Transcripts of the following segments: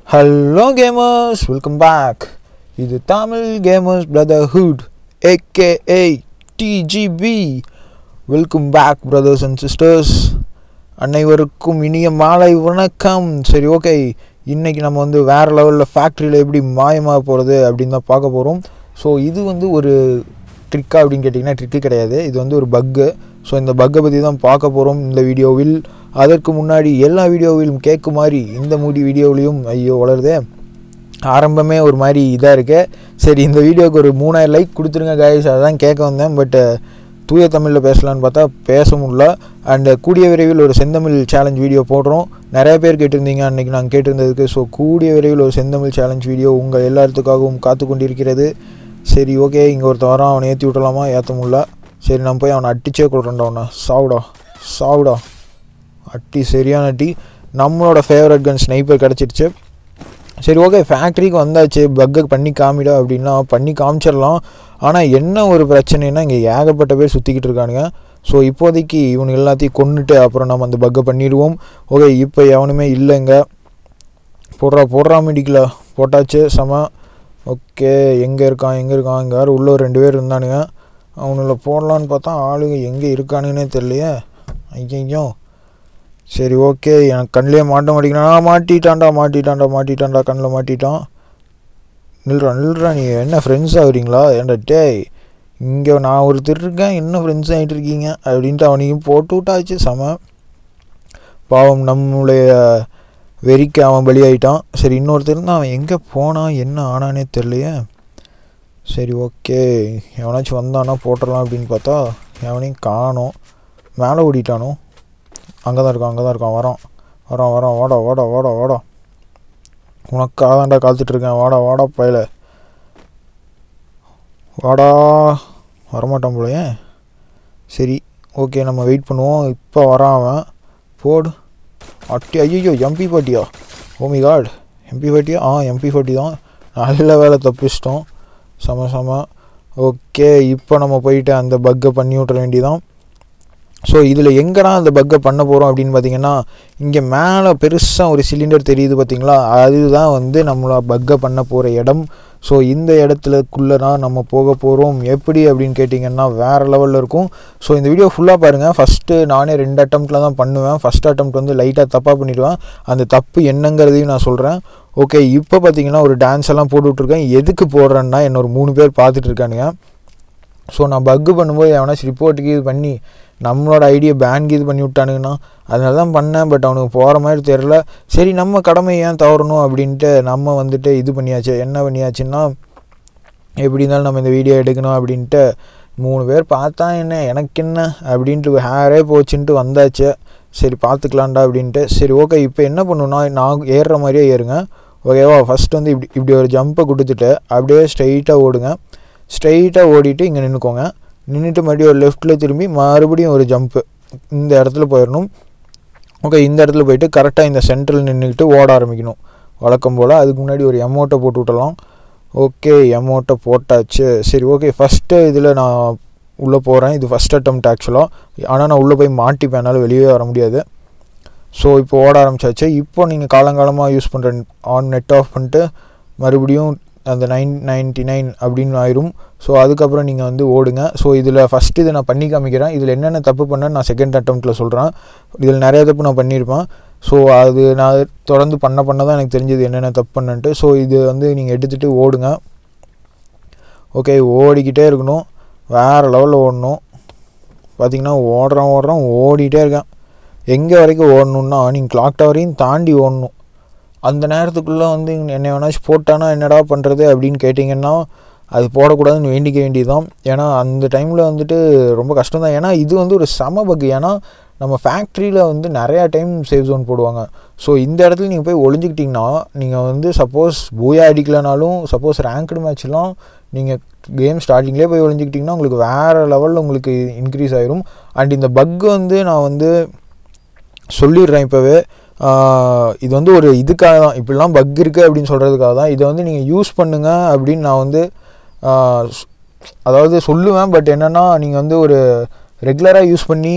Hello gamers, welcome back. இது Tamil Gamers Brotherhood aka TGB. Welcome back brothers and sisters. அனைவருக்கும் இனிய மாலை வணக்கம். சரி ஓகே, இன்னைக்கு நம்ம வந்து வேறு லெவலில் ஃபேக்ட்ரியில் எப்படி மாயமாக போகிறது அப்படின்னு தான் பார்க்க போகிறோம். ஸோ இது வந்து ஒரு ட்ரிக்கா அப்படின்னு கேட்டிங்கன்னா ட்ரிக்கு கிடையாது, இது வந்து ஒரு பக்கு. ஸோ இந்த பக்கை பற்றி தான் பார்க்க போகிறோம் இந்த வீடியோவில். அதற்கு முன்னாடி எல்லா வீடியோவிலும் கேட்கும் மாதிரி இந்த வீடியோவிலையும் ஐயோ வளருதே ஆரம்பமே ஒரு மாதிரி இதாக இருக்கு. சரி, இந்த வீடியோவுக்கு ஒரு 3000 லைக் கொடுத்துருங்க கைஸ், அதான் கேட்க வந்தேன். பட் தூய தமிழில் பேசலான்னு பார்த்தா பேச முடியல. அண்ட் கூடிய விரைவில் ஒரு செந்தமிழ் சேலஞ்ச் வீடியோ போடுறோம். நிறைய பேர் கேட்டிருந்தீங்க அன்றைக்கி நாங்கள் கேட்டிருந்ததுக்கு. ஸோ கூடிய விரைவில் ஒரு செந்தமிழ் சேலஞ்ச் வீடியோ உங்கள் எல்லாத்துக்காகவும் காத்து கொண்டிருக்கிறது. சரி ஓகே, இங்கே ஒருத்தன் வரான், அவனை ஏற்றி விட்டலாமா? ஏற்ற முடியல. சரி, நம்ம போய் அவனை அட்டிச்சே கொடுறேன்டா. அவனை சாவுடா அட்டி, சரியான அட்டி. நம்மளோட ஃபேவரட் கன் ஸ்னைப்பர் கிடச்சிருச்சு. சரி ஓகே, ஃபேக்ட்ரிக்கு வந்தாச்சு. பக்கை பண்ணி காமிடா அப்படின்னா பண்ணி காமிச்சிடலாம். ஆனால் என்ன ஒரு பிரச்சனைனா இங்கே ஏகப்பட்ட பேர் சுற்றிக்கிட்டு இருக்கானுங்க. ஸோ இப்போதைக்கு இவனு எல்லாத்தையும் கொண்டுட்டு அப்புறம் நம்ம அந்த பக்கை பண்ணிடுவோம். ஓகே, இப்போ எவனுமே இல்லைங்க. போடுறா மெடிக்கல போட்டாச்சு செம. ஓகே, எங்கே இருக்கான் இங்கே யாரும் உள்ள ஒரு 2 பேர் இருந்தானுங்க. அவனுல போடலான்னு பார்த்தா ஆளுங்க எங்கே இருக்கானுங்கன்னே தெரியலையே. ஐயோ, சரி ஓகே, எனக்கு கண்ணிலே மாட்ட மாட்டிக்கிட்டான். மாட்டிட்டான்டா கண்ணில் மாட்டிட்டான். நில்றா நீ என்ன ஃப்ரெண்ட்ஸ் ஆகுறீங்களா? ஏன்டா டேய், இங்கே நான் ஒருத்தர் இருக்கேன், என்ன ஃப்ரெண்ட்ஸ் ஆகிட்டு இருக்கீங்க அப்படின்ட்டு அவனையும் போட்டு விட்டாச்சு செம. பாவம், நம்மளுடைய வெறிக்கு அவன் பலியாயிட்டான். சரி, இன்னொருத்தர் தான், அவன் எங்கே போனான் என்ன ஆனானே தெரியலையே. சரி ஓகே, எவனாச்சும் வந்தானா போட்டுடலாம் அப்படின்னு பார்த்தா எவனையும் காணோம். மேலே ஓடிட்டானோ? அங்கே தான் இருக்கான். வரான். வாடா உனக்காக தான்டா காத்துட்ருக்கேன். வாடா பையல வாடா. வரமாட்டான் போலையே. சரி ஓகே, நம்ம வெயிட் பண்ணுவோம். இப்போ வரான் அவன். போடு அட்டி. ஐயோ, எம்பி ஃபார்ட்டியா? ஓமி காட், எம்பி ஃபார்ட்டியா? எம்பி ஃபார்ட்டி தான். நல்ல வேலை தப்பிச்சிட்டோம். செம. ஓகே, இப்போ நம்ம போயிட்டு அந்த பக்கை பண்ணி விட்ற வேண்டியதான். ஸோ இதில் எங்கடா அந்த பக்கை பண்ண போகிறோம் அப்படின்னு பார்த்தீங்கன்னா, இங்கே மேலே பெருசாக ஒரு சிலிண்டர் தெரியுது பார்த்தீங்களா, அதுதான் வந்து நம்மளை பக்கை பண்ண போகிற இடம். ஸோ இந்த இடத்துலக்குள்ளே தான் நம்ம போக போகிறோம். எப்படி அப்படின்னு கேட்டிங்கன்னா வேறு லெவலில் இருக்கும். ஸோ இந்த வீடியோ ஃபுல்லாக பாருங்கள். ஃபஸ்ட்டு நானே 2 அட்டம்ப்டில் தான் பண்ணுவேன். ஃபஸ்ட் அட்டம்ப்ட் வந்து லைட்டாக தப்பாக பண்ணிடுவேன். அந்த தப்பு என்னங்கிறதையும் நான் சொல்கிறேன். ஓகே, இப்போ பார்த்தீங்கன்னா ஒரு டான்ஸ் எல்லாம் போட்டுட்ருக்கேன். எதுக்கு போடுறேன்னா என்ன ஒரு 3 பேர் பார்த்துட்டு இருக்கானுங்க. ஸோ நான் பக்கு பண்ணும்போது எவனாச்சும் ரிப்போர்ட்டுக்கு இது பண்ணி நம்மளோட ஐடியா பேங்க் இது பண்ணி விட்டானுங்கன்னா அதனால தான் பண்ணேன். பட் அவனுக்கு போகிற மாதிரி தெரில. சரி, நம்ம கடமை ஏன் தவறணும் அப்படின்ட்டு நம்ம வந்துட்டு இது பண்ணியாச்சு. என்ன பண்ணியாச்சுன்னா, எப்படி இருந்தாலும் நம்ம இந்த வீடியோ எடுக்கணும் அப்படின்ட்டு 3 பேர் பார்த்தா என்ன எனக்கு என்ன அப்படின்ட்டு ஹேரே போச்சுன்ட்டு வந்தாச்சு. சரி பார்த்துக்கலான்டா அப்படின்ட்டு. சரி ஓகே, இப்போ என்ன பண்ணுன்னா, நான் ஏறுற மாதிரியே ஏறுங்க. ஓகேவா? ஃபஸ்ட் வந்து இப்படி ஒரு ஜம்பை கொடுத்துட்டு அப்படியே ஸ்ட்ரைட்டாக ஓடுங்க. ஸ்ட்ரைட்டாக ஓடிட்டு இங்கே நின்றுக்கோங்க. நின்றுட்டு மறுபடியும் ஒரு லெஃப்ட்டில் திரும்பி மறுபடியும் ஒரு ஜம்ப்பு இந்த இடத்துல போயிடணும். ஓகே, இந்த இடத்துல போயிட்டு கரெக்டாக இந்த சென்டரில் நின்றுக்கிட்டு ஓட ஆரம்பிக்கணும் வழக்கம் போல். அதுக்கு முன்னாடி ஒரு எமௌண்ட்டை போட்டு விட்டலாம். ஓகே, எமௌண்ட்டை போட்டாச்சு. சரி ஓகே, ஃபஸ்ட்டு இதில் நான் உள்ளே போகிறேன். இது ஃபஸ்ட் அட்டம்ப்ட் ஆக்சுவலாக. ஆனால் நான் உள்ளே போய் மாட்டிப்பேன், என்னால் வெளியே வர முடியாது. ஸோ இப்போ ஓட ஆரம்பிச்சாச்சு. இப்போ நீங்கள் காலங்காலமாக யூஸ் பண்ணுற நெட் ஆஃப் பண்ணிட்டு மறுபடியும் அந்த 999 அப்படின்னு ஆயிரும். ஸோ அதுக்கப்புறம் நீங்கள் வந்து ஓடுங்க. ஸோ இதில் ஃபஸ்ட்டு இதை நான் பண்ணி காமிக்கிறேன். இதில் என்னென்ன தப்பு பண்ணேன்னு நான் செகண்ட் அட்டம்ப்ட்டில் சொல்கிறேன். இதில் நிறைய தப்பு நான் பண்ணியிருப்பேன். ஸோ அது நான் தொடர்ந்து பண்ண தான் எனக்கு தெரிஞ்சது என்னென்ன தப்பு பண்ணன்ட்டு. ஸோ இது வந்து நீங்கள் எடுத்துகிட்டு ஓடுங்க. ஓகே, ஓடிக்கிட்டே இருக்கணும். வேறு லெவலில் ஓடணும். பார்த்திங்கன்னா ஓடுறேன் ஓடிக்கிட்டே இருக்கேன். எங்கே வரைக்கும் ஓடணுன்னா, நீங்கள் கிளாக் டவரையும் தாண்டி ஓடணும். அந்த நேரத்துக்குள்ளே வந்து என்ன வேணாச்சும் போட்டானா என்னடா பண்ணுறது அப்படின்னு கேட்டிங்கன்னா, அது போடக்கூடாதுன்னு வேண்டிக்க வேண்டியதுதான். ஏன்னா அந்த டைமில் வந்துட்டு ரொம்ப கஷ்டம் தான். ஏன்னா இது வந்து ஒரு சம பக்கு. ஏன்னா நம்ம ஃபேக்ட்ரியில் வந்து நிறையா டைம் சேவ் ஜோன் போடுவாங்க. ஸோ இந்த இடத்துல நீங்கள் போய் ஒளிஞ்சிக்கிட்டிங்கன்னா, நீங்கள் வந்து சப்போஸ் பூயா அடிக்கலனாலும் சப்போஸ் ரேங்க்டு மேட்ச்லாம் நீங்கள் கேம் ஸ்டார்டிங்லேயே போய் ஒளிஞ்சிக்கிட்டிங்கன்னா உங்களுக்கு வேறு லெவலில் உங்களுக்கு இன்க்ரீஸ் ஆகிரும். அண்ட் இந்த பக்கு வந்து நான் வந்து சொல்லிடுறேன் இப்போவே. இது வந்து ஒரு இதுக்காக தான், இப்படிலாம் பக் இருக்குது அப்படின்னு சொல்கிறதுக்காக தான். இதை வந்து நீங்கள் யூஸ் பண்ணுங்கள் அப்படின்னு நான் வந்து அதாவது சொல்லுவேன். பட் என்னென்னா, நீங்கள் வந்து ஒரு ரெகுலராக யூஸ் பண்ணி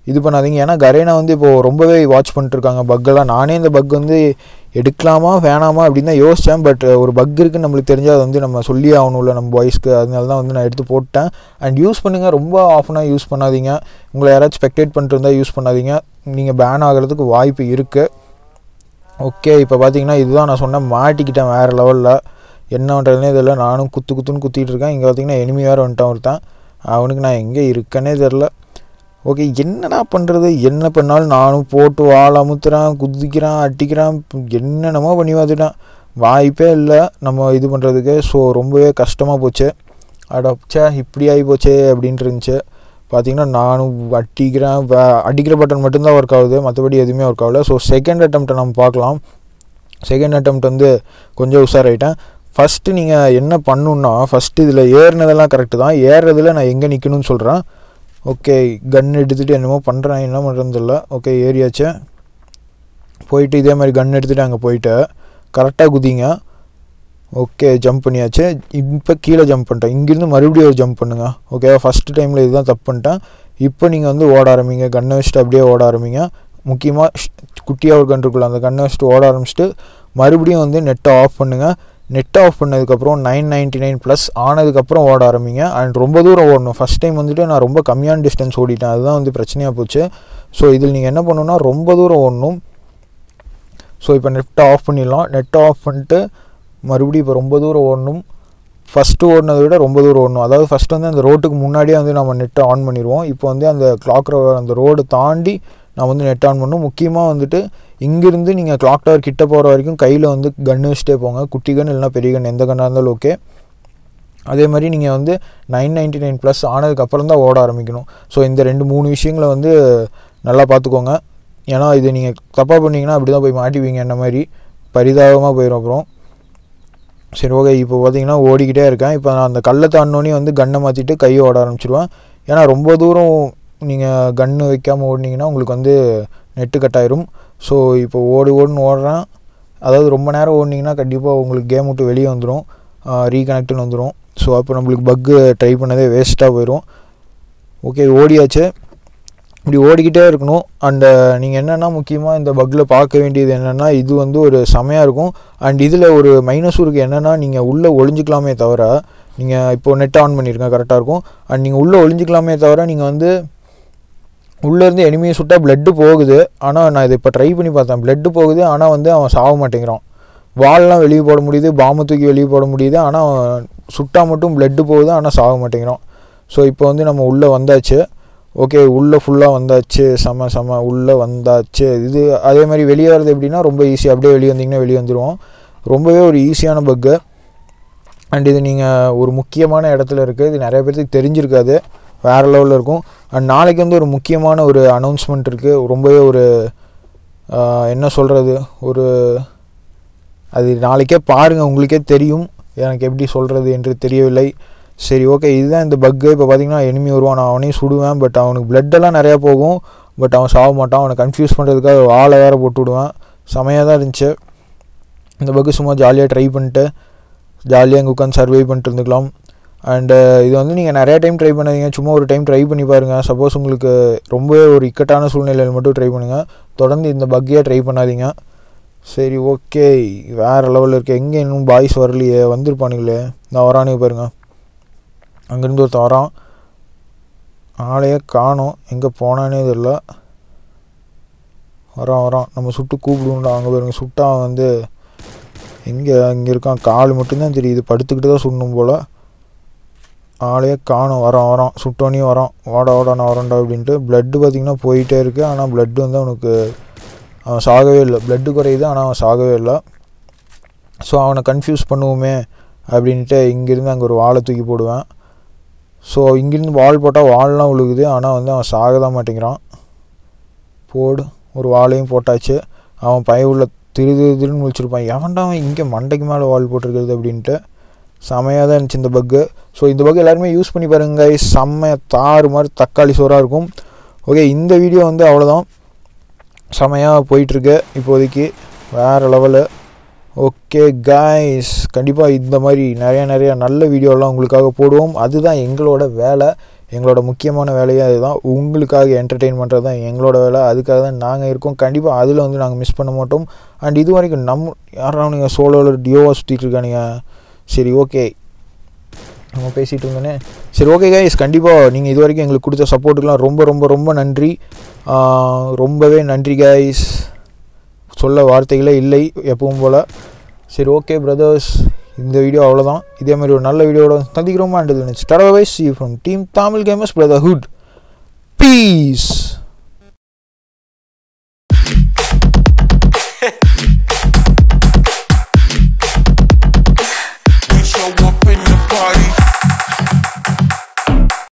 இது பண்ணாதீங்க. ஏன்னா கரேனா வந்து இப்போது ரொம்பவே வாட்ச் பண்ணிட்டுருக்காங்க பக்கெல்லாம். நானே இந்த பக் வந்து எடுக்கலாமா வேணாமா அப்படின்னு தான் யோசித்தேன். பட் ஒரு பக் இருக்குன்னு நம்மளுக்கு தெரிஞ்சால் அது வந்து நம்ம சொல்லி ஆகணும்ல நம்ம பாய்ஸ்க்கு. அதனால தான் வந்து நான் எடுத்து போட்டேன். அண்ட் யூஸ் பண்ணுங்கள், ரொம்ப ஆஃப்னாக யூஸ் பண்ணாதீங்க. உங்களை யாராச்சும் ஸ்பெக்டேட் பண்ணிட்டு இருந்தால் யூஸ் பண்ணாதீங்க, நீங்கள் பேன் ஆகிறதுக்கு வாய்ப்பு இருக்குது. ஓகே, இப்போ பார்த்தீங்கன்னா இதுதான் நான் சொன்னேன், மாட்டிக்கிட்டேன் வேறு லெவலில். என்ன பண்ணுறதுனே தெரில. நானும் குத்துன்னு குத்திட்டு இருக்கேன். இங்கே பார்த்தீங்கன்னா எனிமி வேறு வந்துட்டான் ஒருத்தன். அவனுக்கு நான் எங்கே இருக்கேன்னே தெரில. ஓகே, என்னடா பண்ணுறது? என்ன பண்ணாலும் நானும் போட்டு வாழை அமுத்துறேன், குதிக்கிறேன், அட்டிக்கிறேன், என்னென்னமோ பண்ணி பார்த்துட்டேன். வாய்ப்பே இல்லை நம்ம இது பண்ணுறதுக்கு. ஸோ ரொம்பவே கஷ்டமாக போச்சு. அடச்சே இப்படி ஆகி போச்சே அப்படின்ட்டு இருந்துச்சு. பார்த்திங்கன்னா நானும் அடிக்கிறேன். அடிக்கிற பட்டன் மட்டும்தான் ஒர்க் ஆகுது, மற்றபடி எதுவுமே ஒர்க் ஆகலை. ஸோ செகண்ட் அட்டெம்ப்ட்டை நம்ம பார்க்கலாம். செகண்ட் அட்டெம்ப்ட் வந்து கொஞ்சம் உஷாராயிட்டேன். ஃபஸ்ட்டு நீங்கள் என்ன பண்ணணுன்னா, ஃபஸ்ட்டு இதில் ஏறினதெல்லாம் கரெக்டு தான். ஏறுறதில் நான் எங்கே நிற்கணும்னு சொல்கிறேன். ஓகே, கன் எடுத்துகிட்டு என்னமோ பண்ணுறேன், என்ன பண்ணுறதுன்னு தெரியல. ஓகே, ஏறியாச்சு. போயிட்டு இதே மாதிரி கன் எடுத்துகிட்டு அங்கே போயிட்டு கரெக்டாக குதிங்க. ஓகே, ஜம்ப் பண்ணியாச்சு. இப்போ கீழே ஜம்ப் பண்ணிட்டேன். இங்கேருந்து மறுபடியும் ஒரு ஜம்ப் பண்ணுங்கள். ஓகே, ஃபஸ்ட்டு டைமில் இதுதான் தப்பு பண்ணிட்டேன். இப்போ நீங்கள் வந்து ஓட ஆரம்பிங்க. கன்னை வச்சுட்டு அப்படியே ஓட ஆரம்பிங்க. முக்கியமாக குட்டியாக ஒரு கன் இருக்குல்ல, அந்த கன்னை வச்சுட்டு ஓட ஆரம்பிச்சுட்டு மறுபடியும் வந்து நெட்டை ஆஃப் பண்ணுங்கள். நெட் ஆஃப் பண்ணதுக்கப்புறம் 999+ ஆனதுக்கப்புறம் ஓட ஆரம்பிங்க. அண்ட் ரொம்ப தூரம் ஓடணும். ஃபஸ்ட் டைம் வந்துட்டு நான் ரொம்ப கம்மியான டிஸ்டன்ஸ் ஓடிட்டேன், அதுதான் வந்து பிரச்சனையாக போச்சு. ஸோ இதில் நீங்கள் என்ன பண்ணணுன்னா ரொம்ப தூரம் ஓடணும். ஸோ இப்போ நெட்டை ஆஃப் பண்ணிடலாம். நெட்டை ஆஃப் பண்ணிட்டு மறுபடியும் இப்போ ரொம்ப தூரம் ஓடணும். ஃபஸ்ட்டு ஓடினதை விட ரொம்ப தூரம் ஓடணும். அதாவது ஃபஸ்ட்டு வந்து அந்த ரோட்டுக்கு முன்னாடியே வந்து நம்ம நெட்டை ஆன் பண்ணிடுவோம். இப்போ வந்து அந்த கிளாக் அந்த ரோடு தாண்டி நான் வந்து நெட் ஆன் பண்ணணும். முக்கியமாக வந்துட்டு இங்கேருந்து நீங்கள் கிளாக் டவர் கிட்ட போகிற வரைக்கும் கையில் வந்து கன்று வச்சுட்டே போங்க. குட்டி கன் இல்லைனா பெரிய கன், எந்த கன்னாக இருந்தாலும் ஓகே. அதே மாதிரி நீங்கள் வந்து 999+ ஆனதுக்கப்புறம் தான் ஓட ஆரம்பிக்கணும். ஸோ இந்த 2-3 விஷயங்களை வந்து நல்லா பார்த்துக்கோங்க. ஏன்னா இது நீங்கள் தப்பாக பண்ணிங்கன்னா அப்படி தான் போய் மாட்டிவீங்க. என்ன மாதிரி பரிதாபமாக போயிடும் அப்புறம். சரி ஓகே, இப்போ பார்த்தீங்கன்னா ஓடிக்கிட்டே இருக்கேன். இப்போ நான் அந்த கல்லை தாண்டினோடனே வந்து கன்னை மாற்றிட்டு கையை ஓட ஆரம்பிச்சிடுவேன். ஏன்னா ரொம்ப தூரம் நீங்கள் கன்று வைக்காமல் ஓடினீங்கன்னா உங்களுக்கு வந்து நெட்டு கட் ஆயிரும். ஸோ இப்போ ஓடுன்னு ஓடுறேன். அதாவது ரொம்ப நேரம் ஓடினீங்கன்னா கண்டிப்பாக உங்களுக்கு கேம் விட்டு வெளியே வந்துடும், ரீகனெக்ட்னு வந்துடும். ஸோ அப்போ நம்மளுக்கு பக்கு ட்ரை பண்ணதே வேஸ்ட்டாக போயிடும். ஓகே, ஓடியாச்சு. இப்படி ஓடிக்கிட்டே இருக்கணும். அண்டு நீங்கள் என்னென்னா முக்கியமாக இந்த பக்கில் பார்க்க வேண்டியது என்னென்னா, இது வந்து ஒரு செமையாக இருக்கும். அண்ட் இதில் ஒரு மைனஸும் இருக்குது. என்னென்னா நீங்கள் உள்ளே ஒளிஞ்சிக்கலாமே தவிர, நீங்கள் இப்போது நெட் ஆன் பண்ணியிருக்கேன் கரெக்டாக இருக்கும். அண்ட் நீங்கள் உள்ளே ஒளிஞ்சிக்கலாமே தவிர நீங்கள் வந்து உள்ளேருந்து எனிமியை சுட்டால் ப்ளட்டு போகுது. ஆனால் நான் இதை இப்போ ட்ரை பண்ணி பார்த்தேன், ப்ளட்டு போகுது. ஆனால் வந்து அவன் சாக மாட்டேங்கிறான். வால்லாம் வெளியே போட முடியுது, பாம்பை தூக்கி வெளியே போட முடியுது. ஆனால் சுட்டால் மட்டும் ப்ளட்டு போகுது, ஆனால் சாக மாட்டேங்கிறான். ஸோ இப்போ வந்து நம்ம உள்ளே வந்தாச்சு. ஓகே, உள்ளே ஃபுல்லாக வந்தாச்சு. செம உள்ளே வந்தாச்சு. இது அதே மாதிரி வெளியே வர்றது எப்படின்னா ரொம்ப ஈஸி. அப்படியே வெளியே வந்தீங்கன்னா வெளியே வந்துடுவோம். ரொம்பவே ஒரு ஈஸியான பக்கு. அண்ட் இது நீங்கள் ஒரு முக்கியமான இடத்துல இருக்குது. இது நிறைய பேருக்கு தெரிஞ்சிருக்காது, வேறு லெவலில் இருக்கும். அண்ட் நாளைக்கு வந்து ஒரு முக்கியமான ஒரு அனௌன்ஸ்மெண்ட் இருக்குது. ரொம்பவே ஒரு என்ன சொல்கிறது, ஒரு அது நாளைக்கே பாருங்கள், உங்களுக்கே தெரியும் எனக்கு எப்படி சொல்கிறது என்று தெரியவில்லை. சரி ஓகே, இதுதான் இந்த பக்கு. இப்போ பார்த்திங்கன்னா எனிமி வருவான், நான் அவனையும் சுடுவேன். பட் அவனுக்கு பிளட்டெல்லாம் நிறையா போகும். பட் அவன் சாக மாட்டான். அவனை கன்ஃபியூஸ் பண்ணுறதுக்காக ஆளை வேறு போட்டு விடுவேன். செமையாக தான் இருந்துச்சு இந்த பக்கு. சும்மா ஜாலியாக ட்ரை பண்ணிட்டு ஜாலியாக இங்கே உட்காந்து சர்வை பண்ணிட்டு இருந்துக்கலாம். அண்டு இது வந்து நீங்கள் நிறையா டைம் ட்ரை பண்ணாதீங்க, சும்மா ஒரு டைம் ட்ரை பண்ணி பாருங்கள். சப்போஸ் உங்களுக்கு ரொம்பவே ஒரு இக்கட்டான சூழ்நிலையில் மட்டும் ட்ரை பண்ணுங்கள். தொடர்ந்து இந்த பக்கையாக ட்ரை பண்ணாதீங்க. சரி ஓகே, வேறு லெவலில் இருக்குது. எங்கே இன்னும் பாய்ஸ் வரலையே, வந்திருப்பானுங்களே. நான் வரானே பாருங்கள், அங்கேருந்து ஒருத்தன் வரான். ஆளையே காணோம், எங்கே போனானே தெரியல. வரான் நம்ம சுட்டு கூப்பிடுவோம்டா. அங்கே பாருங்க, சுட்டா வந்து இங்கே இருக்கான். கால் மட்டும்தான் தெரியுது, படுத்துக்கிட்டு தான் சுடணும் போல். ஆளையே காணும். வரான் சுட்டோனையும் வரான். வாடா நான் வரேன்டா அப்படின்ட்டு. ப்ளட்டு பார்த்திங்கன்னா போயிட்டே இருக்குது. ஆனால் ப்ளட்டு வந்து அவனுக்கு அவன் சாகவே இல்லை. ப்ளட்டு குறையுது, ஆனால் அவன் சாகவே இல்லை. ஸோ அவனை கன்ஃபியூஸ் பண்ணுவோமே அப்படின்ட்டு இங்கேருந்து அங்கே ஒரு வாழை தூக்கி போடுவேன். ஸோ இங்கேருந்து வால் போட்டால் வால்லாம் விழுகுது, ஆனால் வந்து அவன் சாக தான் மாட்டேங்கிறான். ஒரு வாழையும் போட்டாச்சு. அவன் பய உள்ள திருன்னு முழிச்சிருப்பான். எவன்டா அவன் இங்கே மண்டைக்கு மேலே வால் போட்டிருக்கிறது அப்படின்ட்டு. செமையாக தான் இருந்துச்சு இந்த பக்கு. ஸோ இந்த பக்கு எல்லாருமே யூஸ் பண்ணி பாருங்க. செம்மையாக தாறு மாதிரி தக்காளி சோறாக இருக்கும். ஓகே, இந்த வீடியோ வந்து அவ்வளோதான். செமையாக போயிட்டுருக்கு இப்போதைக்கு, வேறு லெவலு. ஓகே கைஸ், கண்டிப்பாக இந்த மாதிரி நிறையா நல்ல வீடியோலாம் உங்களுக்காக போடுவோம். அதுதான் எங்களோட வேலை. எங்களோட முக்கியமான வேலையே அதுதான். உங்களுக்காக என்டர்டெயின் பண்ணுறது தான் எங்களோட வேலை. அதுக்காக தான் நாங்கள் இருக்கோம். கண்டிப்பாக அதில் வந்து நாங்கள் மிஸ் பண்ண மாட்டோம். அண்ட் இது வரைக்கும் யாராவது நீங்கள் சோலோவில் டியோவாக சுற்றிட்டு இருக்கானுங்க. சரி ஓகே, நம்ம பேசிகிட்டு இருந்தோன்னே. சரி ஓகே கைஸ், கண்டிப்பாக நீங்கள் இது வரைக்கும் எங்களுக்கு கொடுத்த சப்போர்ட்டுக்கெலாம் ரொம்ப ரொம்ப ரொம்ப நன்றி. ரொம்பவே நன்றி கைஸ், சொல்ல வார்த்தைகளே இல்லை எப்பவும் போல். சரி ஓகே பிரதர்ஸ், இந்த வீடியோ அவ்வளோதான். இதே மாதிரி ஒரு நல்ல வீடியோட சந்திக்கிறோமா? And next ta-ta bye, see you from Team Tamil Gamers Brotherhood. Peace.